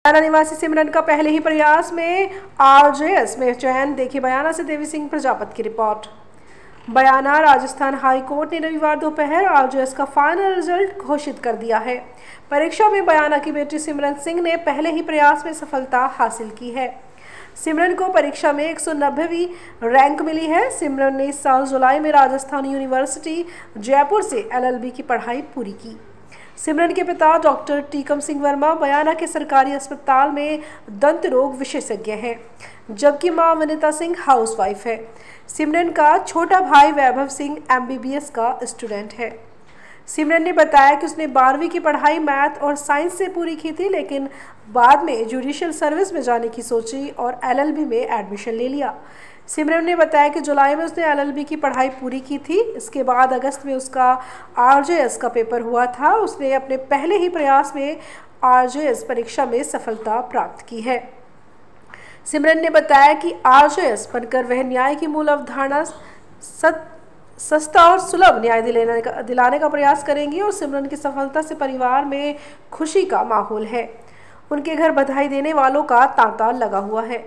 बयाना निवासी सिमरन का पहले ही प्रयास में आरजेएस में चयन। देखिए बयाना से देवी सिंह प्रजापत की report. Bayana Rajasthan high court ने रविवार दोपहर आरजेएस का फाइनल रिजल्ट घोषित कर दिया है। परीक्षा में बयाना की बेटी सिमरन सिंह ने पहले ही प्रयास में सफलता हासिल की है। सिमरन को परीक्षा में 190वीं रैंक मिली है। सिमरन ने इस साल जुलाई में राजस्थान यूनिवर्सिटी जयपुर से एलएलबी की पढ़ाई पूरी की। सिमरन के पिता डॉक्टर टीकम सिंह वर्मा बयाना के सरकारी अस्पताल में दंत रोग विशेषज्ञ हैं, जबकि मां वनिता सिंह हाउसवाइफ है। सिमरन का छोटा भाई वैभव सिंह एमबीबीएस का स्टूडेंट है। सिमरन ने बताया कि उसने 12वीं की पढ़ाई मैथ और साइंस से पूरी की थी, लेकिन बाद में जुडिशियल सर्विस में जाने की सोची और एलएलबी में एडमिशन ले लिया। सिमरन ने बताया कि जुलाई में उसने एलएलबी की पढ़ाई पूरी की थी। इसके बाद अगस्त में उसका आरजेएस का पेपर हुआ था। उसने अपने पहले ही प्रयास में आरजेएस परीक्षा में सफलता प्राप्त की है। सिमरन ने बताया कि आरजेएस बनकर वह न्याय की मूल अवधारणा सस्ता और सुलभ न्याय दिलाने का प्रयास करेंगी और सिमरन की सफलता से परिवार में खुशी का माहौल है। उनके घर बधाई देने वालों का तांता लगा हुआ है।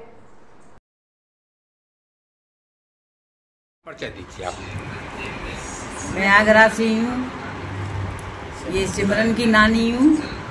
परिचय दीजिए आप। मैं आगरा से हूँ, ये सिमरन की नानी हूँ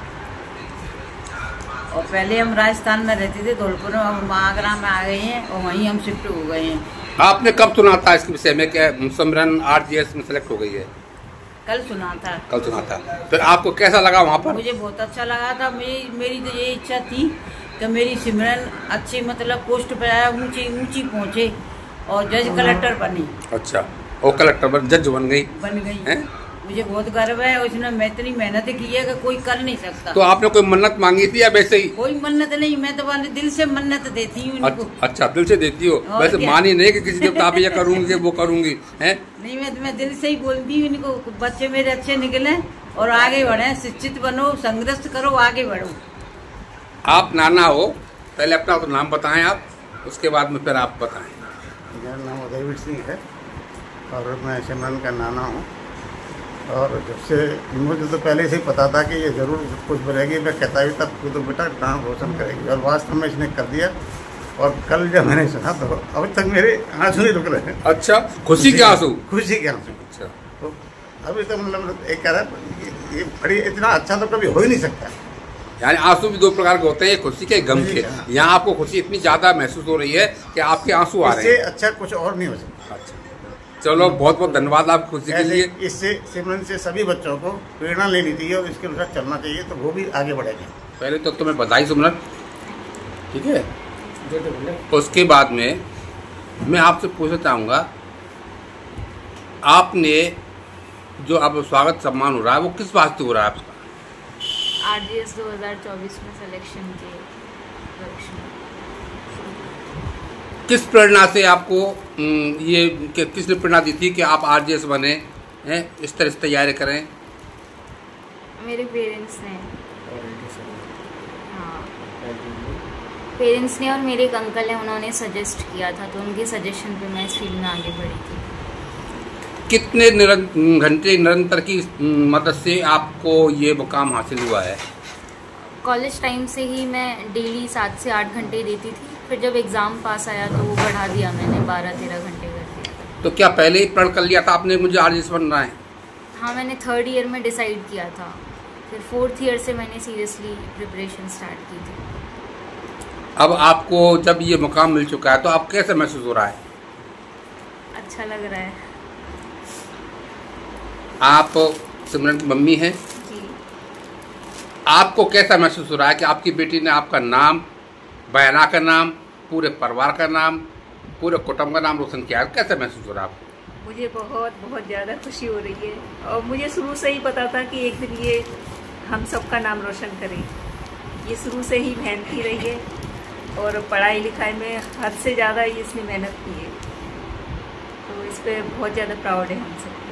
और पहले हम राजस्थान में रहते थे धौलपुर में, अब आगरा में आ गए हैं और वहीं हम शिफ्ट हो गए हैं। आपने कब सुना था इसके विषय में क्या सिमरन आरजेएस में सेलेक्ट हो गई है? कल सुना था। कल सुना था। फिर आपको कैसा लगा वहाँ पर? मुझे बहुत अच्छा लगा था। मेरी तो ये इच्छा थी कि मेरी सिमरन अच्छी मतलब पोस्ट पर आया, ऊंची पहुँचे और जज कलेक्टर बनी। अच्छा, और कलेक्टर जज बन गई है? मुझे बहुत गर्व है। उसने मैं इतनी मेहनत की है कि कोई कर नहीं सकता। तो आपने कोई मन्नत मांगी थी या वैसे ही? कोई मन्नत नहीं, मैं तो दिल से मन्नत देती हूँ। अच्छा, दिल से देती हो? वैसे मानी नहीं कि किसी देवता आप ये करूंगी वो करूंगी है? नहीं, मैं दिल से ही बोलती हूँ इनको, बच्चे मेरे अच्छे निकले और आगे बढ़े, शिक्षित बनो, संघर्ष करो, आगे बढ़ो। आप नाना हो, पहले अपना तो नाम बताएं आप, उसके बाद में फिर आप बताएं। मेरा नाम उदयवीर सिंह है और मैं सिमरन का नाना हूँ। और जब से मुझे तो पहले से ही पता था कि ये ज़रूर कुछ बनेगी। मैं कहता भी तब तो बेटा नाम रोशन करेगी और वास्तव में इसने कर दिया। और कल जब मैंने सुना तो अभी तक मेरे आंसू नहीं रुक रहे हैं। अच्छा, खुशी के आंसू? खुशी के आंसू। अच्छा, तो अभी तो मतलब एक कह रहा ये बड़ी इतना अच्छा तो कभी हो ही नहीं सकता। यानी आंसू भी दो प्रकार के होते हैं, खुशी के, गम के। यहाँ आपको खुशी इतनी ज्यादा महसूस हो रही है कि आपके आंसू आ रहे हैं। इससे अच्छा कुछ और नहीं हो सकता। अच्छा, चलो बहुत बहुत धन्यवाद आप खुशी के लिए। इससे सिमरन से सभी बच्चों को प्रेरणा लेनी चाहिए और इसके अनुसार चलना चाहिए, तो वो भी आगे बढ़ेंगे। पहले तो तुम्हें बधाई सिमरन, ठीक है? उसके बाद में मैं आपसे पूछना चाहूँगा, आपने जो अब स्वागत सम्मान हो रहा है वो किस वास्ते हो रहा है आपका? आरजेएस 2024 में सिलेक्शन के किस प्रेरणा से आपको ये किसने प्रेरणा दी थी कि आप आरजेएस बने हैं, इस तरह से तैयारी करें? मेरे पेरेंट्स ने। हाँ, पेरेंट्स ने और मेरे एक अंकल हैं, उन्होंने सजेस्ट किया था, तो उनके सजेशन पे मैं इस फील्ड में आगे बढ़ी थी। कितने घंटे निरंतर की मदद से आपको ये मुकाम हासिल हुआ है? कॉलेज टाइम से ही मैं डेली 7 से 8 घंटे देती थी। फिर जब एग्ज़ाम पास आया तो वो बढ़ा दिया मैंने, 12-13 घंटे कर दिया। तो क्या पहले ही प्रण कर लिया था आपने मुझे आरजेएस बनना है? हाँ, मैंने 3rd ईयर में डिसाइड किया था। फिर 4th ईयर से मैंने सीरियसली प्रिपरेशन स्टार्ट की थी। अब आपको जब ये मुकाम मिल चुका है तो आप कैसे महसूस हो रहा है? अच्छा लग रहा है। आप सिमरन की मम्मी हैं जी। आपको कैसा महसूस हो रहा है कि आपकी बेटी ने आपका नाम, बयाना का नाम, पूरे परिवार का नाम, पूरे कुटुंब का नाम रोशन किया? कैसा महसूस हो रहा है आपको? मुझे बहुत ज़्यादा खुशी हो रही है और मुझे शुरू से ही पता था कि एक दिन ये हम सबका नाम रोशन करे। ये शुरू से ही मेहनती रही है और पढ़ाई लिखाई में हद से ज़्यादा इसने मेहनत की है, तो इस पर बहुत ज़्यादा प्राउड है हम सब।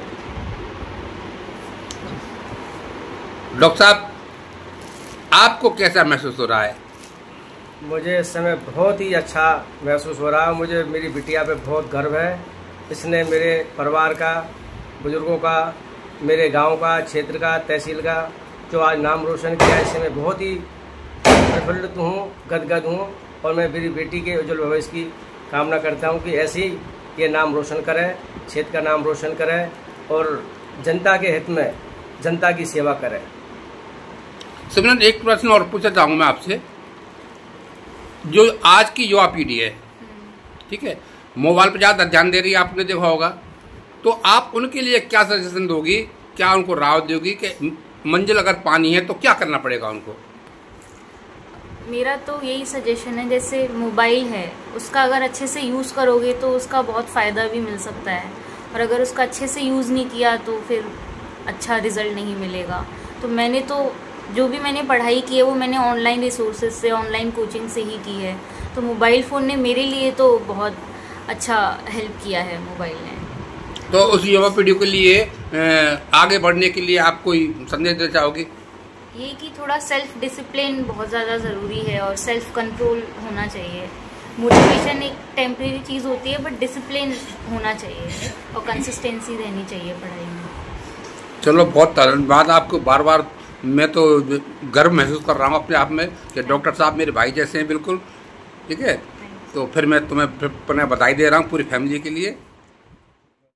डॉक्टर साहब, आपको कैसा महसूस हो रहा है? मुझे इस समय बहुत ही अच्छा महसूस हो रहा है। मुझे मेरी बिटिया पे बहुत गर्व है। इसने मेरे परिवार का, बुजुर्गों का, मेरे गांव का, क्षेत्र का, तहसील का जो आज नाम रोशन किया, इससे मैं बहुत ही प्रफुल्लित हूँ, गदगद हूँ और मैं मेरी बेटी के उज्जवल भविष्य की कामना करता हूँ कि ऐसे ही ये नाम रोशन करे, क्षेत्र का नाम रोशन करे और जनता के हित में जनता की सेवा करे। सिमरन, एक प्रश्न और पूछना चाहूँगा मैं आपसे। जो आज की युवा पीढ़ी है, ठीक है, मोबाइल पर ज़्यादा ध्यान दे रही है, आपने देखा होगा, तो आप उनके लिए क्या सजेशन दोगी, क्या उनको राय दोगी कि मंजिल अगर पानी है तो क्या करना पड़ेगा उनको? मेरा तो यही सजेशन है, जैसे मोबाइल है उसका अगर अच्छे से यूज़ करोगे तो उसका बहुत फ़ायदा भी मिल सकता है, और अगर उसका अच्छे से यूज़ नहीं किया तो फिर अच्छा रिज़ल्ट नहीं मिलेगा। तो मैंने तो जो भी मैंने पढ़ाई की है वो मैंने ऑनलाइन रिसोर्सेज से, ऑनलाइन कोचिंग से ही की है। तो मोबाइल फ़ोन ने मेरे लिए तो बहुत अच्छा हेल्प किया है मोबाइल ने। तो उस युवा पीढ़ी के लिए आगे बढ़ने के लिए आप कोई संदेश देना चाहोगे? ये कि थोड़ा सेल्फ डिसिप्लिन बहुत ज़्यादा ज़रूरी है और सेल्फ कंट्रोल होना चाहिए। मोटिवेशन एक टेम्परेरी चीज़ होती है, बट डिसिप्लिन होना चाहिए और कंसिस्टेंसी रहनी चाहिए पढ़ाई में। चलो, बहुत धन्यवाद आपको। बार बार मैं तो गर्व महसूस कर रहा हूँ अपने आप में कि डॉक्टर साहब मेरे भाई जैसे हैं बिल्कुल, ठीक है। तो फिर मैं तुम्हें पुनः बधाई दे रहा हूँ पूरी फैमिली के लिए।